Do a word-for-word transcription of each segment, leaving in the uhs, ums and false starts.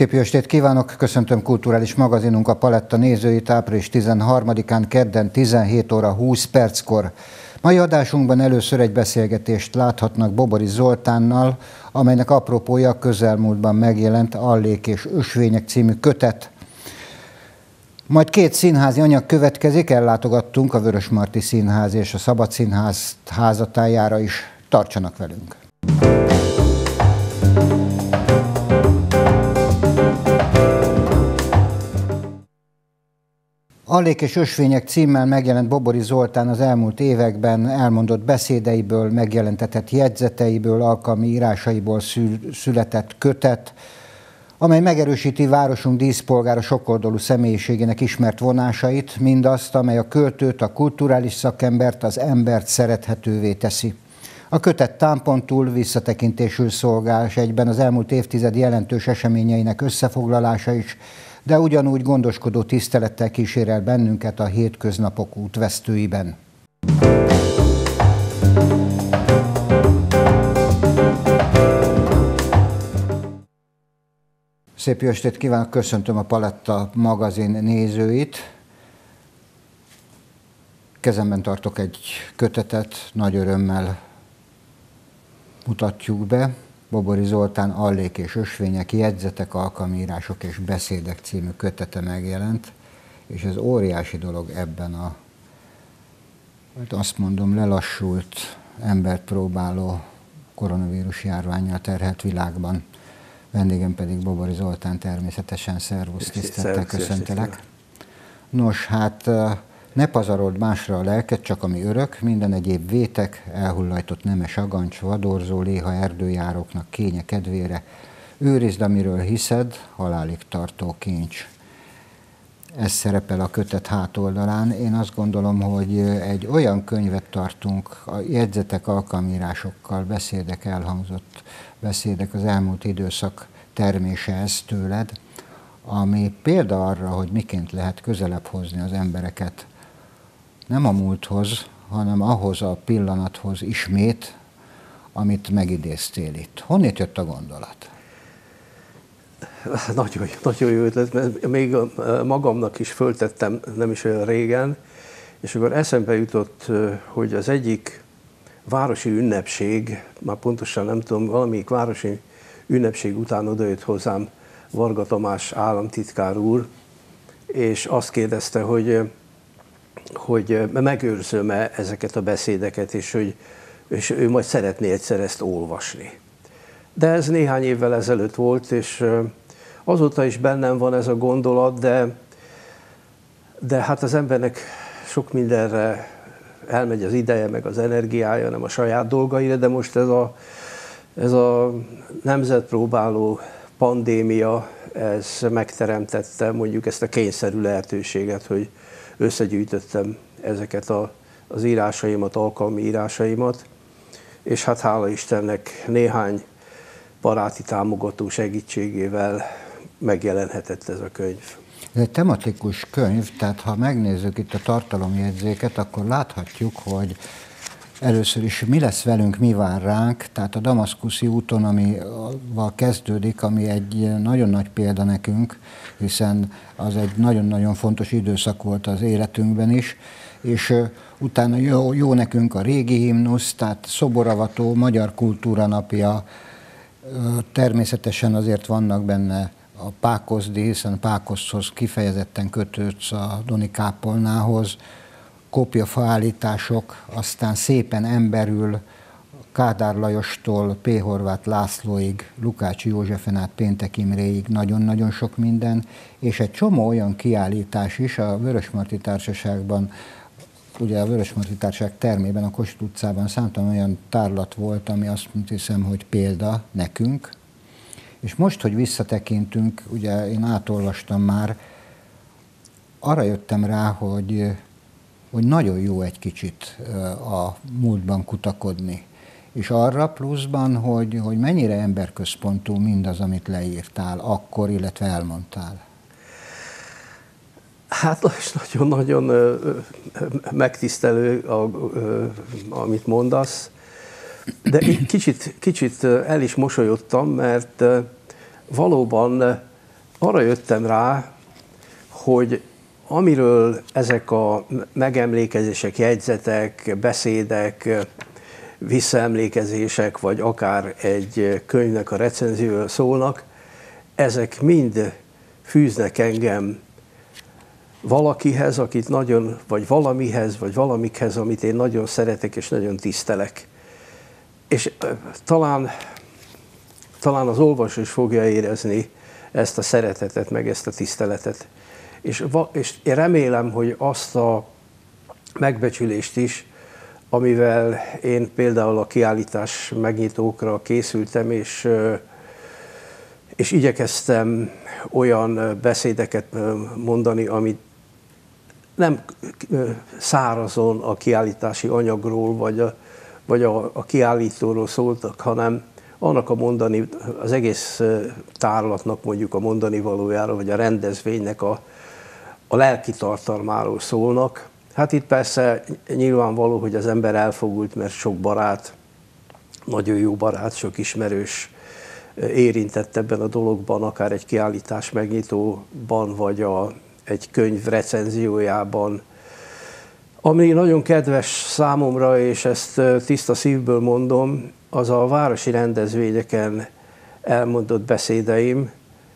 Szép jó estét kívánok! Köszöntöm kulturális magazinunk a Paletta nézőit április tizenharmadikán kedden tizenhét óra húsz perckor. Mai adásunkban először egy beszélgetést láthatnak Bobori Zoltánnal, amelynek apropója közelmúltban megjelent Allék és ösvények című kötet. Majd két színházi anyag következik, ellátogattunk a Vörösmarty Színház és a Szabad Színház házatájára is. Tartsanak velünk! Allék és ösvények címmel megjelent Bobori Zoltán az elmúlt években elmondott beszédeiből, megjelentetett jegyzeteiből, alkalmi írásaiból született kötet, amely megerősíti városunk díszpolgára sokoldalú személyiségének ismert vonásait, mindazt, amely a költőt, a kulturális szakembert, az embert szerethetővé teszi. A kötet támpontul visszatekintésül szolgál, és egyben az elmúlt évtized jelentős eseményeinek összefoglalása is, de ugyanúgy gondoskodó tisztelettel kísérel bennünket a hétköznapok útvesztőiben. Szép jó estét kívánok, köszöntöm a Paletta magazin nézőit. Kezemben tartok egy kötetet, nagy örömmel mutatjuk be. Bobori Zoltán Allék és ösvények, jegyzetek, alkalmírások és beszédek című kötete megjelent, és ez óriási dolog ebben a, hát azt mondom, lelassult, embert próbáló koronavírus járvánnyal terhelt világban. Vendégem pedig Bobori Zoltán, természetesen. Szervusz, tisztelettel köszöntelek. Nos, hát ne pazarold másra a lelket, csak ami örök, minden egyéb vétek, elhullajtott nemes agancs, vadorzó léha erdőjáróknak kénye kedvére, őrizd, amiről hiszed, halálig tartó kincs. Ez szerepel a kötet hátoldalán. Én azt gondolom, hogy egy olyan könyvet tartunk, a jegyzetek, alkalmírásokkal, beszédek, elhangzott beszédek, az elmúlt időszak termése ez tőled, ami példa arra, hogy miként lehet közelebb hozni az embereket nem a múlthoz, hanem ahhoz a pillanathoz ismét, amit megidéztél itt. Honnét jött a gondolat? Nagyon, nagyon jó ötlet, mert még magamnak is föltettem nem is olyan régen, és akkor eszembe jutott, hogy az egyik városi ünnepség, már pontosan nem tudom, valamelyik városi ünnepség után odajött hozzám Varga Tamás államtitkár úr, és azt kérdezte, hogy, hogy megőrzöm-e ezeket a beszédeket, és hogy és ő majd szeretné egyszer ezt olvasni. De ez néhány évvel ezelőtt volt, és azóta is bennem van ez a gondolat, de, de hát az embernek sok mindenre elmegy az ideje, meg az energiája, nem a saját dolgaira, de most ez a, ez a nemzetpróbáló pandémia, ez megteremtette mondjuk ezt a kényszerű lehetőséget, hogy összegyűjtöttem ezeket a, az írásaimat, alkalmi írásaimat, és hát hála Istennek néhány baráti támogató segítségével megjelenhetett ez a könyv. Ez egy tematikus könyv, tehát ha megnézzük itt a tartalomjegyzéket, akkor láthatjuk, hogy először is mi lesz velünk, mi vár ránk, tehát a damaszkuszi úton, amivel kezdődik, ami egy nagyon nagy példa nekünk, hiszen az egy nagyon-nagyon fontos időszak volt az életünkben is, és utána jó, jó nekünk a régi himnusz, tehát szoboravató, Magyar Kultúra Napja, természetesen azért vannak benne a pákozdi, hiszen Pákoszhoz kifejezetten kötődsz a Doni kápolnához, kopjafaállítások, aztán szépen emberül Kádár Lajostól P. Horváth Lászlóig, Lukács Józsefen át Péntek Imréig nagyon-nagyon sok minden, és egy csomó olyan kiállítás is a Vörösmarty Társaságban, ugye a Vörösmarty Társaság termében, a Kossuth utcában számtalan olyan tárlat volt, ami azt hiszem, hogy példa nekünk. És most, hogy visszatekintünk, ugye én átolvastam már, arra jöttem rá, hogy, hogy nagyon jó egy kicsit a múltban kutakodni. És arra pluszban, hogy, hogy mennyire emberközpontú mindaz, amit leírtál akkor, illetve elmondtál. Hát nagyon-nagyon megtisztelő, amit mondasz, de egy kicsit, kicsit el is mosolyodtam, mert valóban arra jöttem rá, hogy amiről ezek a megemlékezések, jegyzetek, beszédek, visszaemlékezések, vagy akár egy könyvnek a recenziója szólnak, ezek mind fűznek engem valakihez, akit nagyon, vagy valamihez, vagy valamikhez, amit én nagyon szeretek és nagyon tisztelek. És talán, talán az olvasó is fogja érezni ezt a szeretetet, meg ezt a tiszteletet. És, és én remélem, hogy azt a megbecsülést is, amivel én például a kiállítás megnyitókra készültem, és, és igyekeztem olyan beszédeket mondani, amit nem szárazon a kiállítási anyagról, vagy a, vagy a, a kiállítóról szóltak, hanem annak a mondani, az egész tárlatnak mondjuk a mondani valójáról, vagy a rendezvénynek a, a lelki tartalmáról szólnak. Hát itt persze nyilvánvaló, hogy az ember elfogult, mert sok barát, nagyon jó barát, sok ismerős érintett ebben a dologban, akár egy kiállítás megnyitóban, vagy a, egy könyv recenziójában. Ami nagyon kedves számomra, és ezt tiszta szívből mondom, az a városi rendezvényeken elmondott beszédeim.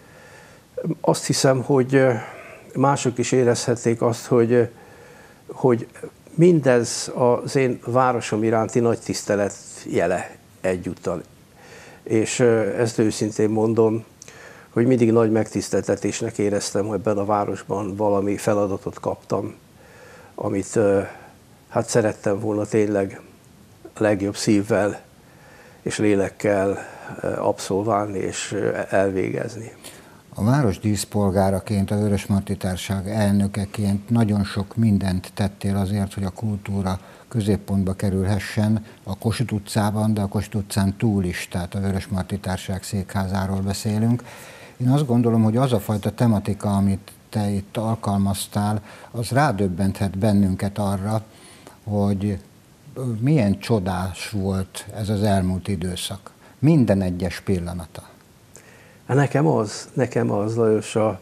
Azt hiszem, hogy mások is érezhették azt, hogy, hogy mindez az én városom iránti nagy tisztelet jele egyúttal. És ezt őszintén mondom, hogy mindig nagy megtiszteltetésnek éreztem, hogy ebben a városban valami feladatot kaptam, amit hát szerettem volna tényleg a legjobb szívvel és lélekkel abszolválni és elvégezni. A város díszpolgáraként, a Vörösmarty Társaság elnökeként nagyon sok mindent tettél azért, hogy a kultúra középpontba kerülhessen a Kossuth utcában, de a Kossuth utcán túl is, tehát a Vörösmarty Társaság székházáról beszélünk. Én azt gondolom, hogy az a fajta tematika, amit te itt alkalmaztál, az rádöbbenthet bennünket arra, hogy milyen csodás volt ez az elmúlt időszak. Minden egyes pillanata. Nekem az, nekem az, Lajos, a,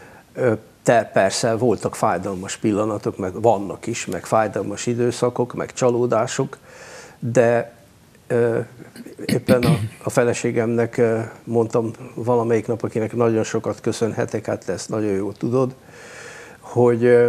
te persze voltak fájdalmas pillanatok, meg vannak is, meg fájdalmas időszakok, meg csalódások, de ö, éppen a, a feleségemnek mondtam valamelyik nap, akinek nagyon sokat köszönhetek, hát te ezt nagyon jól tudod, hogy ö,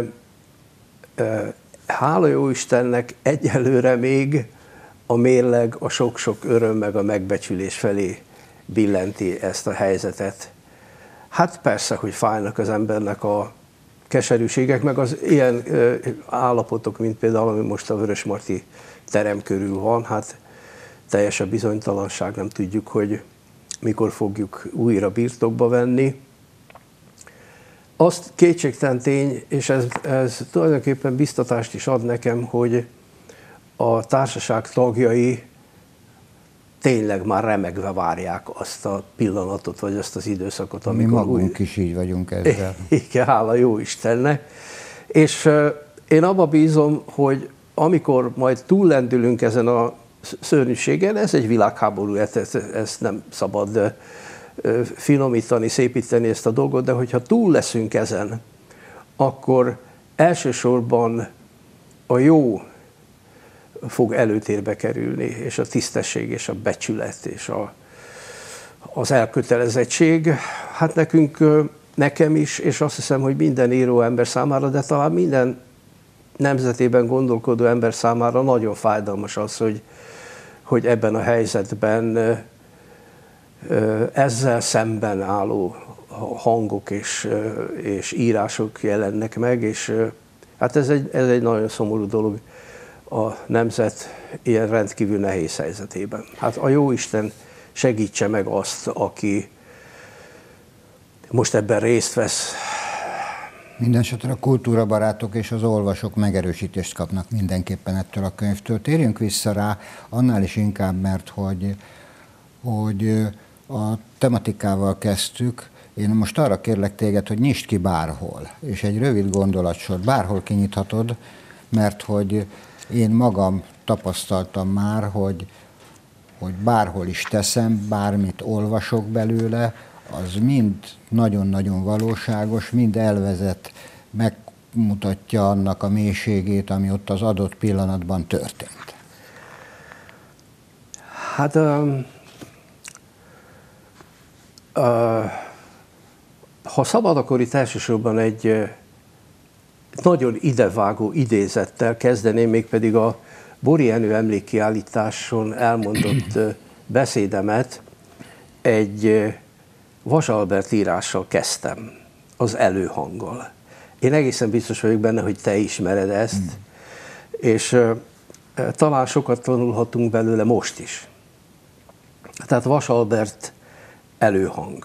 ö, hála jó Istennek egyelőre még a mérleg a sok-sok öröm meg a megbecsülés felé billenti ezt a helyzetet. Hát persze, hogy fájnak az embernek a keserűségek, meg az ilyen ö, állapotok, mint például, ami most a Vörösmarty terem körül van, hát teljes a bizonytalanság, nem tudjuk, hogy mikor fogjuk újra birtokba venni. Azt kétségtelen tény, és ez, ez tulajdonképpen biztatást is ad nekem, hogy a társaság tagjai tényleg már remegve várják azt a pillanatot, vagy azt az időszakot, amikor mi magunk új... is így vagyunk ezzel. Igen, hála jó Istennek. És uh, én abba bízom, hogy amikor majd túllendülünk ezen a szörnyűségen, ez egy világháború, ezt, ezt nem szabad uh, finomítani, szépíteni ezt a dolgot, de hogyha túl leszünk ezen, akkor elsősorban a jó fog előtérbe kerülni, és a tisztesség, és a becsület, és a, az elkötelezettség. Hát nekünk, nekem is, és azt hiszem, hogy minden író ember számára, de talán minden nemzetében gondolkodó ember számára nagyon fájdalmas az, hogy, hogy ebben a helyzetben ezzel szemben álló hangok és, és írások jelennek meg, és hát ez egy, ez egy nagyon szomorú dolog a nemzet ilyen rendkívül nehéz helyzetében. Hát a Jóisten segítse meg azt, aki most ebben részt vesz. Mindenesetre a kultúrabarátok és az olvasók megerősítést kapnak mindenképpen ettől a könyvtől. Térjünk vissza rá, annál is inkább, mert hogy, hogy a tematikával kezdtük. Én most arra kérlek téged, hogy nyisd ki bárhol, és egy rövid gondolatsor, bárhol kinyithatod, mert hogy én magam tapasztaltam már, hogy, hogy bárhol is teszem, bármit olvasok belőle, az mind nagyon-nagyon valóságos, mind elvezet, megmutatja annak a mélységét, ami ott az adott pillanatban történt. Hát uh, uh, ha szabad, akkor itt elsősorban egy uh, nagyon idevágó idézettel kezdeném, mégpedig a Bori Jenő emlékkiállításon elmondott uh, beszédemet egy uh, Vas Albert írással kezdtem, az előhanggal. Én egészen biztos vagyok benne, hogy te ismered ezt, mm. és uh, talán sokat tanulhatunk belőle most is. Tehát Vas Albert előhang.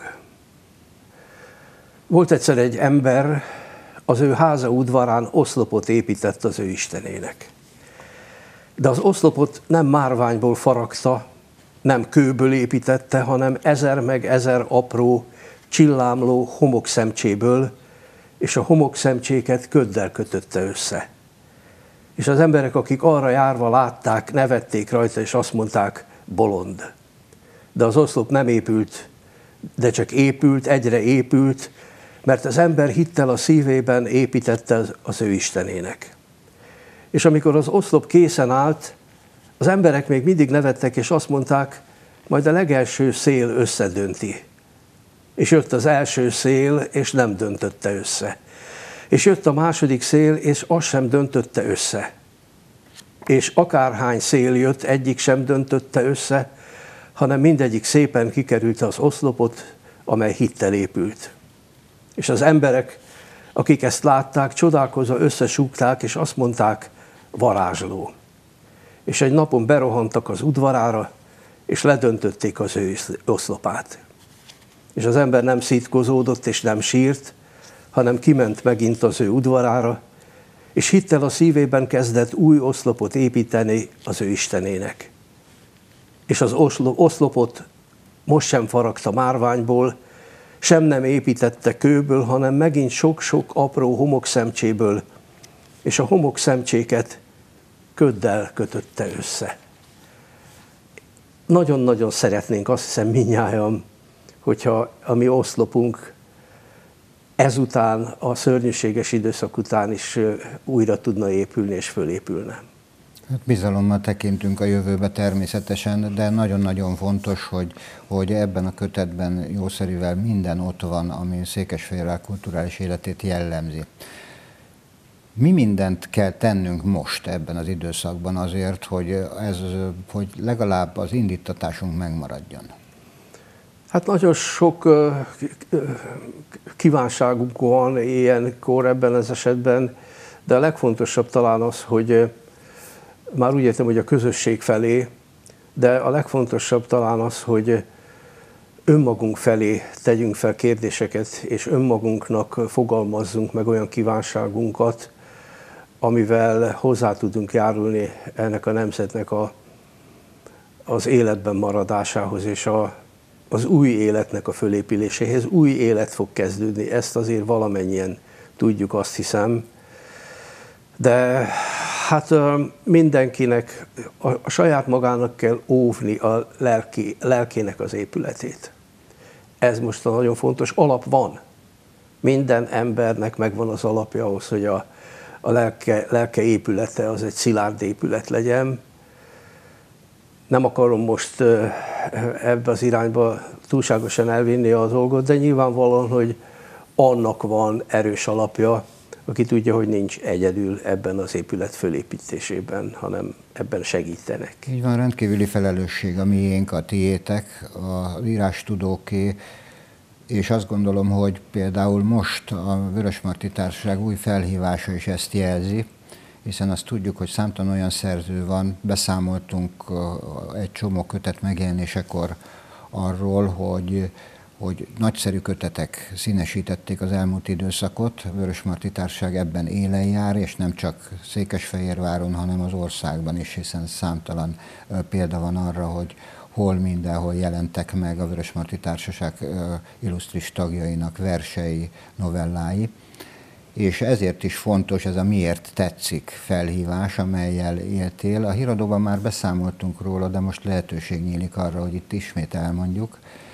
Volt egyszer egy ember, az ő háza udvarán oszlopot épített az ő istenének. De az oszlopot nem márványból faragta, nem kőből építette, hanem ezer meg ezer apró, csillámló homokszemcséből, és a homokszemcséket köddel kötötte össze. És az emberek, akik arra járva látták, nevették rajta, és azt mondták, bolond. De az oszlop nem épült, de csak épült, egyre épült, mert az ember hittel a szívében építette az ő istenének. És amikor az oszlop készen állt, az emberek még mindig nevettek, és azt mondták, majd a legelső szél összedönti. És jött az első szél, és nem döntötte össze. És jött a második szél, és az sem döntötte össze. És akárhány szél jött, egyik sem döntötte össze, hanem mindegyik szépen kikerült az oszlopot, amely hittel épült. És az emberek, akik ezt látták, csodálkozva összesúgták, és azt mondták, varázsló. És egy napon berohantak az udvarára, és ledöntötték az ő oszlopát. És az ember nem szitkozódott, és nem sírt, hanem kiment megint az ő udvarára, és hittel a szívében kezdett új oszlopot építeni az ő istenének. És az oszlopot most sem faragta márványból, sem nem építette kőből, hanem megint sok-sok apró homokszemcséből, és a homokszemcséket köddel kötötte össze. Nagyon-nagyon szeretnénk, azt hiszem mindnyájan, hogyha a mi oszlopunk ezután, a szörnyűséges időszak után is újra tudna épülni és fölépülne. Hát bizalommal tekintünk a jövőbe természetesen, de nagyon-nagyon fontos, hogy, hogy ebben a kötetben jószerivel minden ott van, ami Székesfehérvár kulturális életét jellemzi. Mi mindent kell tennünk most ebben az időszakban azért, hogy, ez, hogy legalább az indítatásunk megmaradjon? Hát nagyon sok kívánságunk van ilyenkor ebben az esetben, de a legfontosabb talán az, hogy már úgy értem, hogy a közösség felé, de a legfontosabb talán az, hogy önmagunk felé tegyünk fel kérdéseket, és önmagunknak fogalmazzunk meg olyan kívánságunkat, amivel hozzá tudunk járulni ennek a nemzetnek a, az életben maradásához, és a, az új életnek a fölépüléséhez. Új élet fog kezdődni, ezt azért valamennyien tudjuk, azt hiszem. De hát mindenkinek a, a saját magának kell óvni a lelki, lelkének az épületét. Ez most a nagyon fontos. Alap van. Minden embernek megvan az alapja ahhoz, hogy a, a lelke, lelke épülete az egy szilárd épület legyen. Nem akarom most ebbe az irányba túlságosan elvinni a dolgot, de nyilvánvalóan, hogy annak van erős alapja, aki tudja, hogy nincs egyedül ebben az épület fölépítésében, hanem ebben segítenek. Így van, rendkívüli felelősség a miénk, a tiétek, az írástudóké, és azt gondolom, hogy például most a Vörösmarty Társaság új felhívása is ezt jelzi, hiszen azt tudjuk, hogy számtalan olyan szerző van, beszámoltunk egy csomó kötet megjelenésekor arról, hogy hogy nagyszerű kötetek színesítették az elmúlt időszakot. A Vörösmarty Társaság ebben élen jár, és nem csak Székesfehérváron, hanem az országban is, hiszen számtalan példa van arra, hogy hol mindenhol jelentek meg a Vörösmarty Társaság illusztris tagjainak versei, novellái. És ezért is fontos ez a miért tetszik felhívás, amellyel éltél. A híradóban már beszámoltunk róla, de most lehetőség nyílik arra, hogy itt ismét elmondjuk.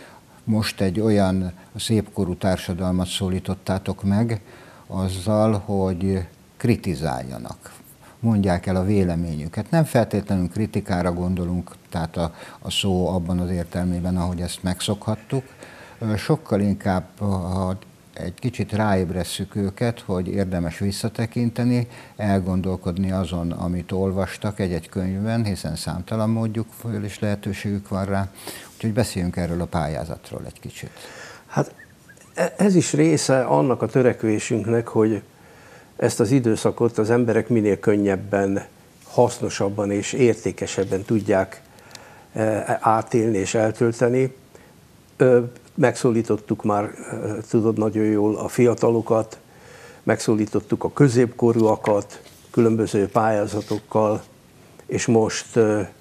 most egy olyan szépkorú társadalmat szólítottátok meg azzal, hogy kritizáljanak, mondják el a véleményüket. Nem feltétlenül kritikára gondolunk, tehát a, a szó abban az értelmében, ahogy ezt megszokhattuk, sokkal inkább, ha egy kicsit ráébresszük őket, hogy érdemes visszatekinteni, elgondolkodni azon, amit olvastak egy-egy könyvben, hiszen számtalan módjuk föl is lehetőségük van rá. Úgyhogy beszéljünk erről a pályázatról egy kicsit. Hát ez is része annak a törekvésünknek, hogy ezt az időszakot az emberek minél könnyebben, hasznosabban és értékesebben tudják átélni és eltölteni. Megszólítottuk már, tudod nagyon jól, a fiatalokat, megszólítottuk a középkorúakat különböző pályázatokkal, és most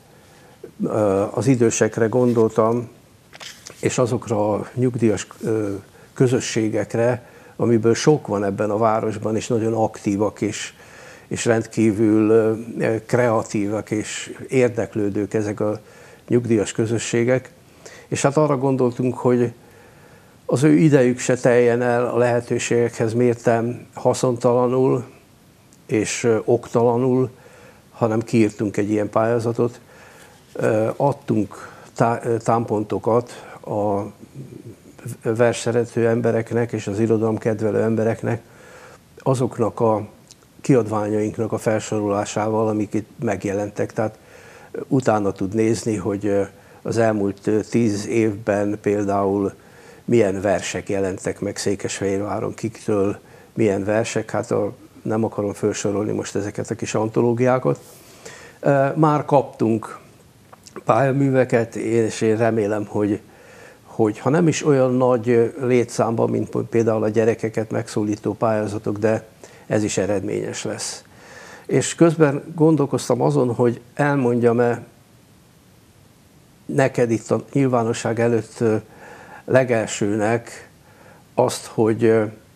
az idősekre gondoltam, és azokra a nyugdíjas közösségekre, amiből sok van ebben a városban, és nagyon aktívak, és, és rendkívül kreatívak és érdeklődők ezek a nyugdíjas közösségek. És hát arra gondoltunk, hogy az ő idejük se teljen el a lehetőségekhez mérten haszontalanul és oktalanul, hanem kiírtunk egy ilyen pályázatot, adtunk támpontokat a versszerető embereknek és az irodalomkedvelő embereknek azoknak a kiadványainknak a felsorolásával, amik itt megjelentek. Tehát utána tud nézni, hogy az elmúlt tíz évben például milyen versek jelentek meg Székesfehérváron, kiktől milyen versek, hát a, nem akarom felsorolni most ezeket a kis antológiákat. Már kaptunk pályaműveket, és én remélem, hogy, hogy ha nem is olyan nagy létszámban, mint például a gyerekeket megszólító pályázatok, de ez is eredményes lesz. És közben gondolkoztam azon, hogy elmondjam-e neked itt a nyilvánosság előtt legelsőnek azt, hogy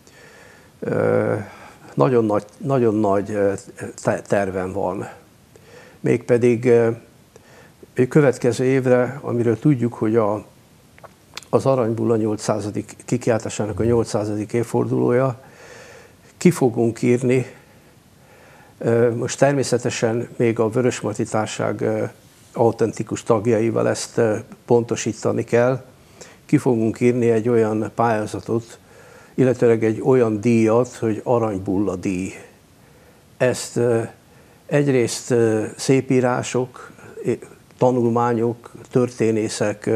nagyon nagy, nagyon nagy tervem van. Mégpedig egy következő évre, amiről tudjuk, hogy a, az Aranybulla nyolcszázadik kikiáltásának a nyolcszázadik évfordulója, ki fogunk írni, most természetesen még a Vörösmarty Társaság autentikus tagjaival ezt pontosítani kell, ki fogunk írni egy olyan pályázatot, illetőleg egy olyan díjat, hogy Aranybulla díj. Ezt egyrészt szépírások, tanulmányok, történészek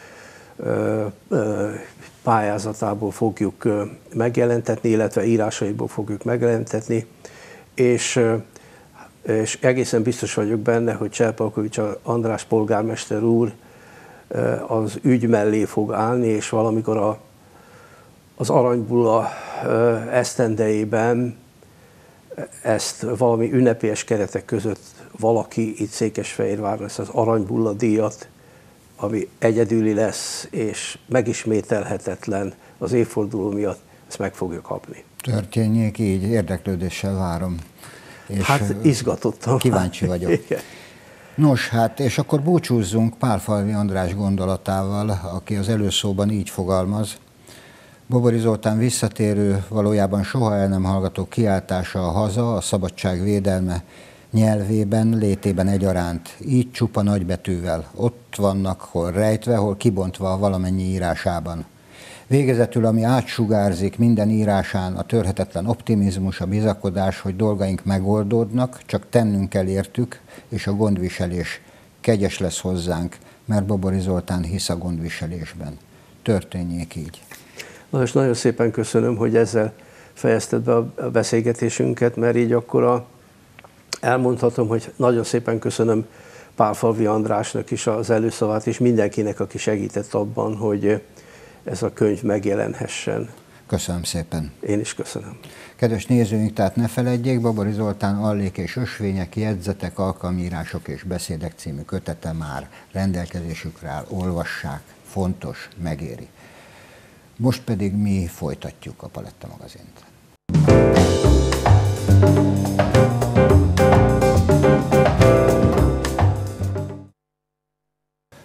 pályázatából fogjuk megjelentetni, illetve írásaiból fogjuk megjelentetni, és, és egészen biztos vagyok benne, hogy Cserpalkovics András polgármester úr az ügy mellé fog állni, és valamikor a, az Aranybulla esztendejében ezt valami ünnepélyes keretek között valaki itt Székesfehérváron ezt az Aranybulla díjat, ami egyedüli lesz, és megismételhetetlen az évforduló miatt, ezt meg fogja kapni. Történjék így, érdeklődéssel várom. És hát izgatottam. Kíváncsi vagyok. Igen. Nos, hát és akkor búcsúzzunk Pálfalvi András gondolatával, aki az előszóban így fogalmaz. Bobori Zoltán visszatérő, valójában soha el nem hallgató kiáltása a haza, a szabadság védelme nyelvében, létében egyaránt. Így csupa nagybetűvel. Ott vannak, hol rejtve, hol kibontva valamennyi írásában. Végezetül, ami átsugárzik minden írásán, a törhetetlen optimizmus, a bizakodás, hogy dolgaink megoldódnak, csak tennünk kell értük, és a gondviselés kegyes lesz hozzánk, mert Bobori Zoltán hisz a gondviselésben. Történjék így. Na, és nagyon szépen köszönöm, hogy ezzel fejezted be a beszélgetésünket, mert így akkor a, elmondhatom, hogy nagyon szépen köszönöm Pálfalvi Andrásnak is az előszavát, és mindenkinek, aki segített abban, hogy ez a könyv megjelenhessen. Köszönöm szépen. Én is köszönöm. Kedves nézőink, tehát ne feledjék, Bobori Zoltán Allék és ösvények, jegyzetek, alkalmírások és beszédek című kötete már rendelkezésükre áll, olvassák, fontos, megéri. Most pedig mi folytatjuk a Paletta magazint.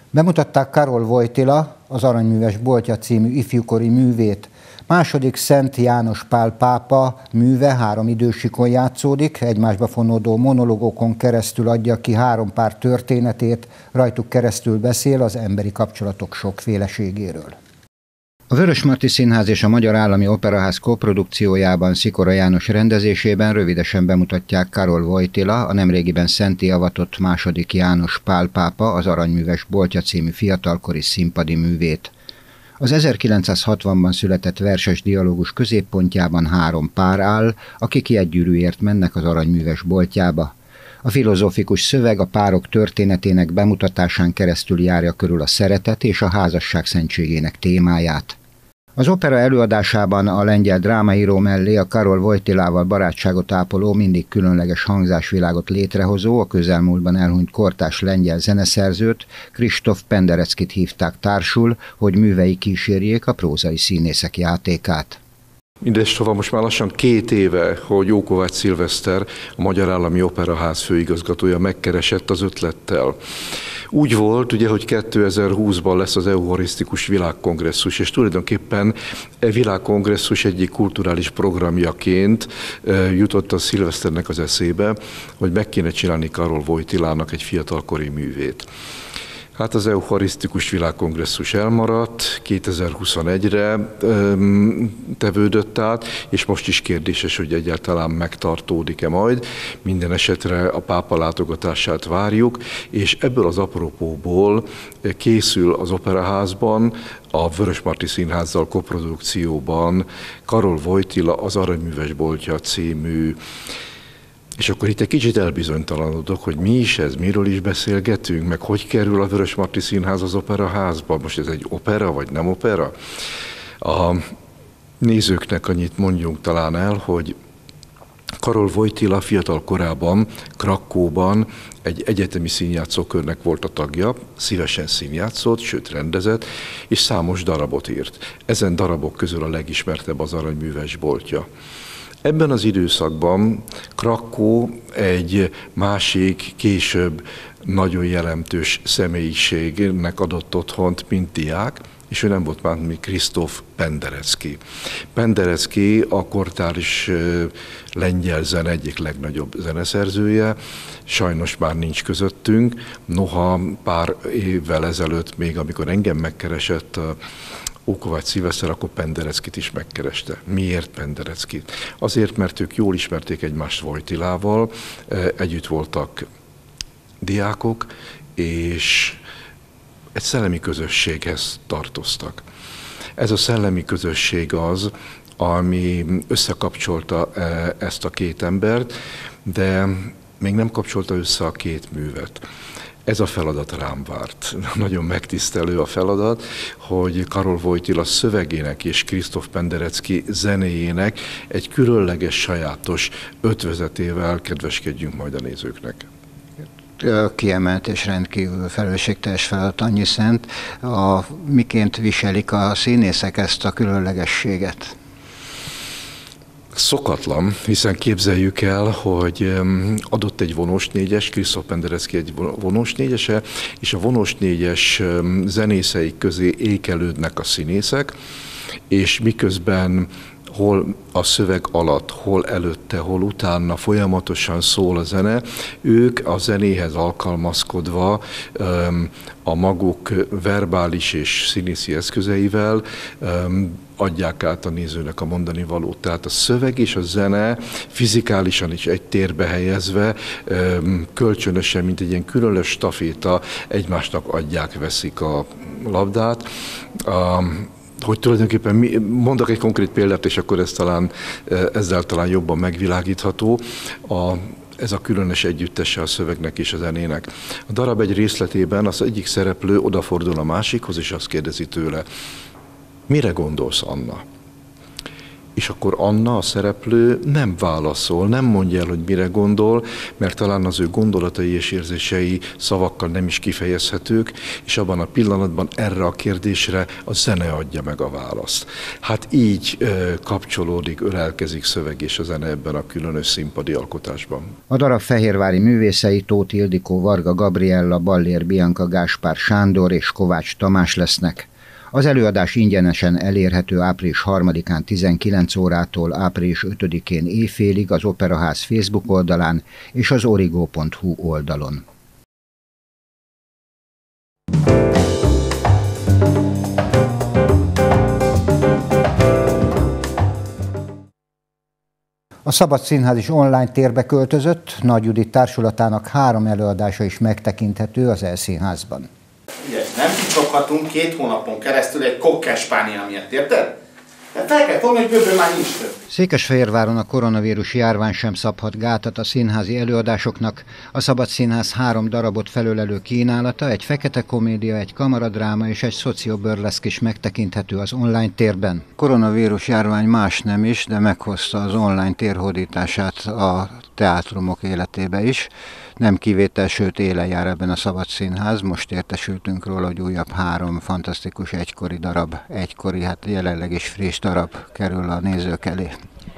Bemutatták Karol Wojtyla, az Aranyműves boltja című ifjúkori művét. Második Szent János Pál pápa műve három idősikon játszódik, egymásba fonódó monológokon keresztül adja ki három pár történetét, rajtuk keresztül beszél az emberi kapcsolatok sokféleségéről. A Vörösmarty Színház és a Magyar Állami Operaház koprodukciójában Szikora János rendezésében rövidesen bemutatják Karol Wojtyla, a nemrégiben szentté avatott második János Pál pápa, az Aranyműves boltja című fiatalkori színpadi művét. Az ezerkilencszázhatvanban született verses dialógus középpontjában három pár áll, akik jegygyűrűért mennek az Aranyműves boltjába. A filozófikus szöveg a párok történetének bemutatásán keresztül járja körül a szeretet és a házasság szentségének témáját. Az opera előadásában a lengyel drámaíró mellé a Karol Wojtylával barátságot ápoló, mindig különleges hangzásvilágot létrehozó, a közelmúltban elhunyt kortárs lengyel zeneszerzőt, Krzysztof Pendereckit hívták társul, hogy művei kísérjék a prózai színészek játékát. Mindestova most már lassan két éve, hogy Ókovács Szilveszter, a Magyar Állami Operaház főigazgatója megkeresett az ötlettel. Úgy volt, ugye, hogy kétezer-húszban lesz az Eucharisztikus Világkongresszus, és tulajdonképpen e világkongresszus egyik kulturális programjaként jutott a Szilveszternek az eszébe, hogy meg kéne csinálni Karol Wojtylának egy fiatalkori művét. Hát az Eucharisztikus Világkongresszus elmaradt, kétezer-huszonegyre tevődött át, és most is kérdéses, hogy egyáltalán megtartódik-e majd. Minden esetre a pápa látogatását várjuk, és ebből az apropóból készül az Operaházban, a Vörösmarty Színházzal koprodukcióban Karol Wojtyla, az Aranyműves boltja című. És akkor itt egy kicsit elbizonytalanodok, hogy mi is ez, miről is beszélgetünk, meg hogy kerül a Vörösmarty Színház az Operaházba. Most ez egy opera, vagy nem opera? A nézőknek annyit mondjunk talán el, hogy Karol Wojtyla fiatal korában Krakóban egy egyetemi színjátszókörnek volt a tagja, szívesen színjátszott, sőt rendezett, és számos darabot írt. Ezen darabok közül a legismertebb az Aranyműves boltja. Ebben az időszakban Krakó egy másik, később nagyon jelentős személyiségnek adott otthont, mint diák, és ő nem volt más, mint Krzysztof Penderecki. Penderecki a kortárs lengyel zene egyik legnagyobb zeneszerzője, sajnos már nincs közöttünk, noha pár évvel ezelőtt, még amikor engem megkeresett Ókovács Szilveszter, akkor Pendereckit is megkereste. Miért Pendereckit? Azért, mert ők jól ismerték egymást Wojtylával, együtt voltak diákok, és egy szellemi közösséghez tartoztak. Ez a szellemi közösség az, ami összekapcsolta ezt a két embert, de még nem kapcsolta össze a két művet. Ez a feladat rám várt. Nagyon megtisztelő a feladat, hogy Karol Wojtyla szövegének és Krzysztof Penderecki zenéjének egy különleges, sajátos ötvözetével kedveskedjünk majd a nézőknek. Kiemelt és rendkívül felelősségteljes feladat, annyi szent. A, miként viselik a színészek ezt a különlegességet? Szokatlan, hiszen képzeljük el, hogy adott egy vonós négyes, Krzysztof Penderecki egy vonós négyese, és a vonós négyes zenészei közé ékelődnek a színészek, és miközben hol a szöveg alatt, hol előtte, hol utána folyamatosan szól a zene, ők a zenéhez alkalmazkodva a maguk verbális és színészi eszközeivel adják át a nézőnek a mondani valót. Tehát a szöveg és a zene fizikálisan is egy térbe helyezve, kölcsönösen, mint egy ilyen különös staféta egymásnak adják, veszik a labdát. Hogy tulajdonképpen mi, mondok egy konkrét példát, és akkor ez talán, ezzel talán jobban megvilágítható. A, ez a különös együttese a szövegnek és a zenének. A darab egy részletében az egyik szereplő odafordul a másikhoz, és azt kérdezi tőle, mire gondolsz, Anna? és akkor Anna, a szereplő nem válaszol, nem mondja el, hogy mire gondol, mert talán az ő gondolatai és érzései szavakkal nem is kifejezhetők, és abban a pillanatban erre a kérdésre a zene adja meg a választ. Hát így ö, kapcsolódik, ölelkezik szöveg és a zene ebben a különös színpadi alkotásban. A darab fehérvári művészei Tóth Ildikó, Varga Gabriella, Ballér Bianca, Gáspár Sándor és Kovács Tamás lesznek. Az előadás ingyenesen elérhető április harmadikán tizenkilenc órától április ötödikén éjfélig az Operaház Facebook oldalán és az origo pont hu oldalon. A Szabad Színház is online térbe költözött, Nagy Judit társulatának három előadása is megtekinthető az E-színházban. Ugye, nem kicsaphatunk két hónapon keresztül egy kokkespánia miatt, érted? De fel kell fogni, hogy bőven már nincs több. Székesfehérváron a koronavírus járvány sem szabhat gátat a színházi előadásoknak. A Szabad Színház három darabot felölelő kínálata, egy fekete komédia, egy kamaradráma és egy szocioburleszk is megtekinthető az online térben. Koronavírus járvány más nem is, de meghozta az online térhódítását a teátrumok életébe is. Nem kivétel, sőt élen jár ebben a Szabad Színház. Most értesültünk róla, hogy újabb három fantasztikus egykori darab, egykori, hát jelenleg is friss darab kerül a nézők elé.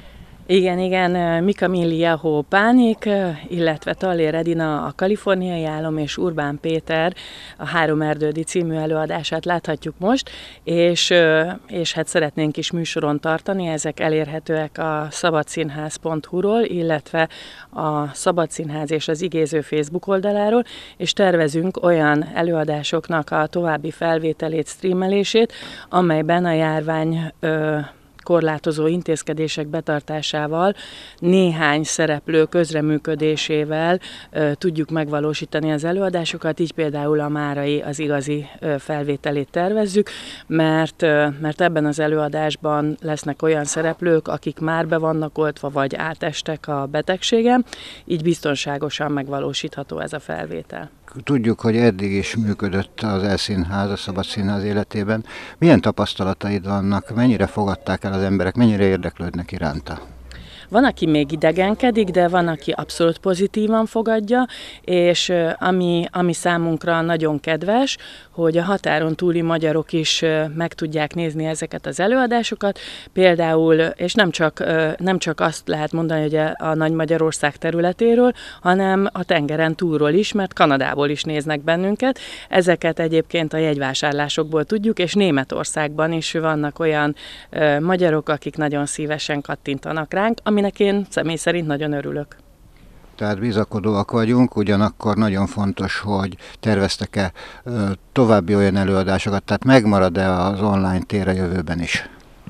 Igen, igen, Mi Camilla Ho Pánik, illetve Tallér Edina a Kaliforniai Álom és Urbán Péter a Három erdődi című előadását láthatjuk most, és, és hát szeretnénk is műsoron tartani, ezek elérhetőek a szabadszínház pont hu-ról, illetve a Szabad Színház és az Igéző Facebook oldaláról, és tervezünk olyan előadásoknak a további felvételét, streamelését, amelyben a járvány ö, korlátozó intézkedések betartásával, néhány szereplő közreműködésével ö, tudjuk megvalósítani az előadásokat, így például a márai az igazi ö, felvételét tervezzük, mert, ö, mert ebben az előadásban lesznek olyan szereplők, akik már be vannak oltva, vagy átestek a betegségem, így biztonságosan megvalósítható ez a felvétel. Tudjuk, hogy eddig is működött az E-színház, a Szabad Színház életében. Milyen tapasztalataid vannak, mennyire fogadták el az emberek, mennyire érdeklődnek iránta? Van, aki még idegenkedik, de van, aki abszolút pozitívan fogadja, és ami, ami számunkra nagyon kedves, hogy a határon túli magyarok is meg tudják nézni ezeket az előadásokat. Például, és nem csak, nem csak azt lehet mondani, hogy a Nagy Magyarország területéről, hanem a tengeren túlról is, mert Kanadából is néznek bennünket. Ezeket egyébként a jegyvásárlásokból tudjuk, és Németországban is vannak olyan magyarok, akik nagyon szívesen kattintanak ránk, aminek én személy szerint nagyon örülök. Tehát bizakodóak vagyunk, ugyanakkor nagyon fontos, hogy terveztek-e további olyan előadásokat, tehát megmarad-e az online tér a jövőben is?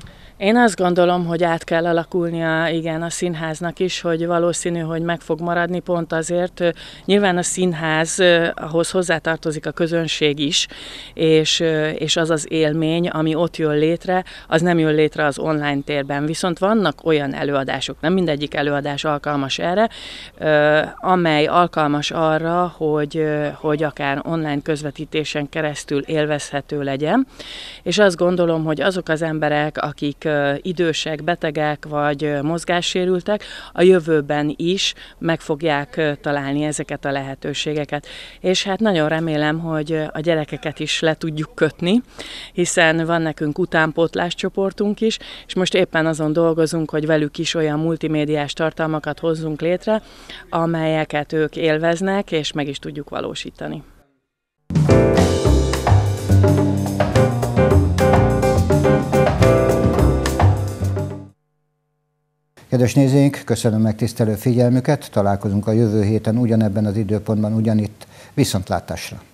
Én azt gondolom, hogy át kell alakulnia, igen, a színháznak is, hogy valószínű, hogy meg fog maradni pont azért. Nyilván a színház, ahhoz hozzátartozik a közönség is, és, és az az élmény, ami ott jön létre, az nem jön létre az online térben. Viszont vannak olyan előadások, nem mindegyik előadás alkalmas erre, amely alkalmas arra, hogy, hogy akár online közvetítésen keresztül élvezhető legyen. És azt gondolom, hogy azok az emberek, akik idősek, betegek vagy mozgássérültek, a jövőben is meg fogják találni ezeket a lehetőségeket. És hát nagyon remélem, hogy a gyerekeket is le tudjuk kötni, hiszen van nekünk utánpótlás csoportunk is, és most éppen azon dolgozunk, hogy velük is olyan multimédiás tartalmakat hozzunk létre, amelyeket ők élveznek, és meg is tudjuk valósítani. Kedves nézőink, köszönöm megtisztelő figyelmüket, találkozunk a jövő héten ugyanebben az időpontban, ugyanitt, viszontlátásra!